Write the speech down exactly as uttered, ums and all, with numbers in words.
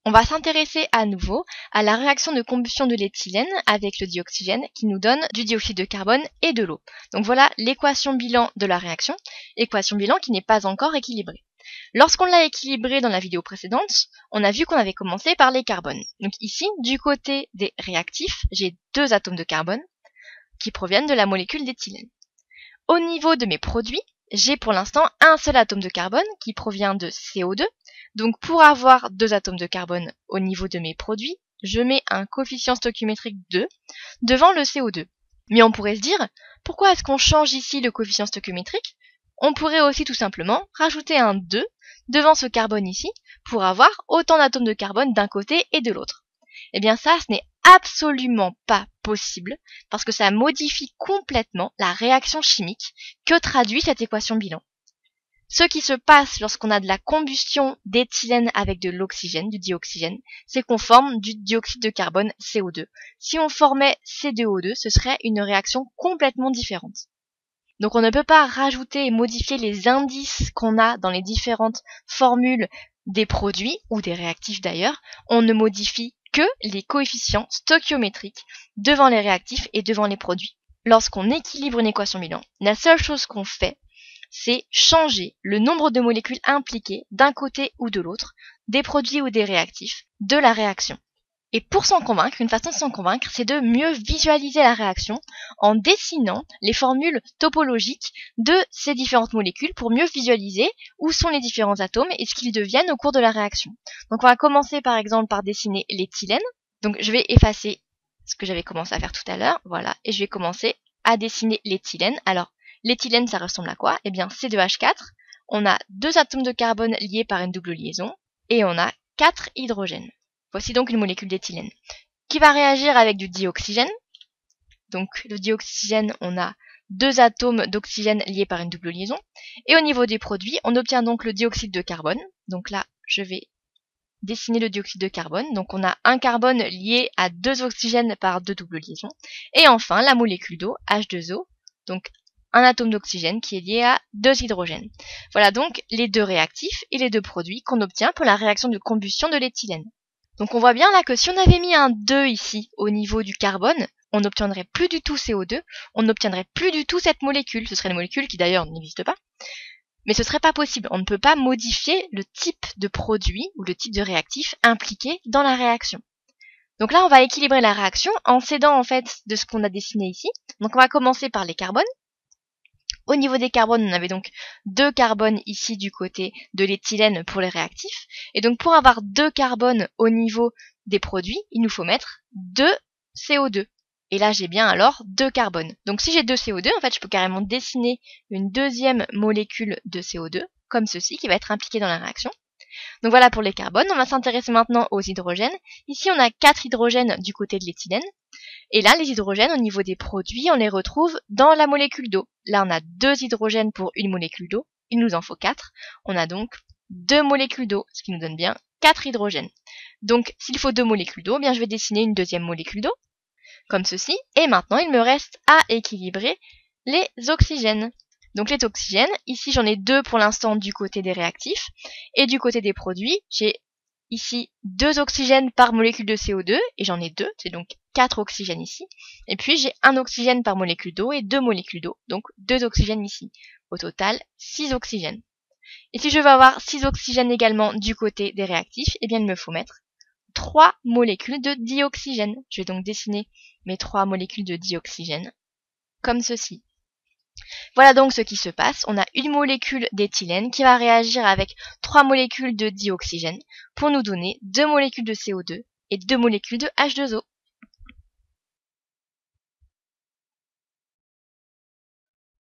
On va s'intéresser à nouveau à la réaction de combustion de l'éthylène avec le dioxygène qui nous donne du dioxyde de carbone et de l'eau. Donc voilà l'équation bilan de la réaction, équation bilan qui n'est pas encore équilibrée. Lorsqu'on l'a équilibrée dans la vidéo précédente, on a vu qu'on avait commencé par les carbones. Donc ici, du côté des réactifs, j'ai deux atomes de carbone qui proviennent de la molécule d'éthylène. Au niveau de mes produits, j'ai pour l'instant un seul atome de carbone qui provient de C O deux. Donc pour avoir deux atomes de carbone au niveau de mes produits, je mets un coefficient stoichiométrique deux devant le C O deux. Mais on pourrait se dire, pourquoi est-ce qu'on change ici le coefficient stoichiométrique? On pourrait aussi tout simplement rajouter un deux devant ce carbone ici pour avoir autant d'atomes de carbone d'un côté et de l'autre. Eh bien ça, ce n'est absolument pas possible parce que ça modifie complètement la réaction chimique que traduit cette équation bilan. Ce qui se passe lorsqu'on a de la combustion d'éthylène avec de l'oxygène, du dioxygène, c'est qu'on forme du dioxyde de carbone C O deux. Si on formait C deux O deux, ce serait une réaction complètement différente. Donc on ne peut pas rajouter et modifier les indices qu'on a dans les différentes formules des produits, ou des réactifs d'ailleurs. On ne modifie que les coefficients stoichiométriques devant les réactifs et devant les produits. Lorsqu'on équilibre une équation bilan, la seule chose qu'on fait, c'est changer le nombre de molécules impliquées d'un côté ou de l'autre, des produits ou des réactifs, de la réaction. Et pour s'en convaincre, une façon de s'en convaincre, c'est de mieux visualiser la réaction en dessinant les formules topologiques de ces différentes molécules pour mieux visualiser où sont les différents atomes et ce qu'ils deviennent au cours de la réaction. Donc on va commencer par exemple par dessiner l'éthylène. Donc je vais effacer ce que j'avais commencé à faire tout à l'heure, voilà, et je vais commencer à dessiner l'éthylène. Alors, l'éthylène, ça ressemble à quoi? Eh bien, C deux H quatre, on a deux atomes de carbone liés par une double liaison, et on a quatre hydrogènes. Voici donc une molécule d'éthylène qui va réagir avec du dioxygène. Donc le dioxygène, on a deux atomes d'oxygène liés par une double liaison. Et au niveau des produits, on obtient donc le dioxyde de carbone. Donc là, je vais dessiner le dioxyde de carbone. Donc on a un carbone lié à deux oxygènes par deux doubles liaisons. Et enfin, la molécule d'eau, H deux O. Donc un atome d'oxygène qui est lié à deux hydrogènes. Voilà donc les deux réactifs et les deux produits qu'on obtient pour la réaction de combustion de l'éthylène. Donc on voit bien là que si on avait mis un deux ici au niveau du carbone, on n'obtiendrait plus du tout C O deux, on n'obtiendrait plus du tout cette molécule. Ce serait une molécule qui d'ailleurs n'existe pas. Mais ce serait pas possible. On ne peut pas modifier le type de produit ou le type de réactif impliqué dans la réaction. Donc là on va équilibrer la réaction en s'aidant en fait de ce qu'on a dessiné ici. Donc on va commencer par les carbones. Au niveau des carbones, on avait donc deux carbones ici du côté de l'éthylène pour les réactifs. Et donc pour avoir deux carbones au niveau des produits, il nous faut mettre deux C O deux. Et là j'ai bien alors deux carbones. Donc si j'ai deux C O deux, en fait je peux carrément dessiner une deuxième molécule de C O deux, comme ceci, qui va être impliquée dans la réaction. Donc voilà pour les carbones. On va s'intéresser maintenant aux hydrogènes. Ici on a quatre hydrogènes du côté de l'éthylène. Et là, les hydrogènes, au niveau des produits, on les retrouve dans la molécule d'eau. Là, on a deux hydrogènes pour une molécule d'eau. Il nous en faut quatre. On a donc deux molécules d'eau, ce qui nous donne bien quatre hydrogènes. Donc, s'il faut deux molécules d'eau, bien, je vais dessiner une deuxième molécule d'eau, comme ceci. Et maintenant, il me reste à équilibrer les oxygènes. Donc, les oxygènes, ici, j'en ai deux pour l'instant du côté des réactifs. Et du côté des produits, j'ai ici deux oxygènes par molécule de C O deux, et j'en ai deux, c'est donc quatre oxygènes ici. Et puis j'ai un oxygène par molécule d'eau et deux molécules d'eau, donc deux oxygènes ici. Au total, six oxygènes. Et si je veux avoir six oxygènes également du côté des réactifs, eh bien il me faut mettre trois molécules de dioxygène. Je vais donc dessiner mes trois molécules de dioxygène, comme ceci. Voilà donc ce qui se passe. On a une molécule d'éthylène qui va réagir avec trois molécules de dioxygène pour nous donner deux molécules de C O deux et deux molécules de H deux O.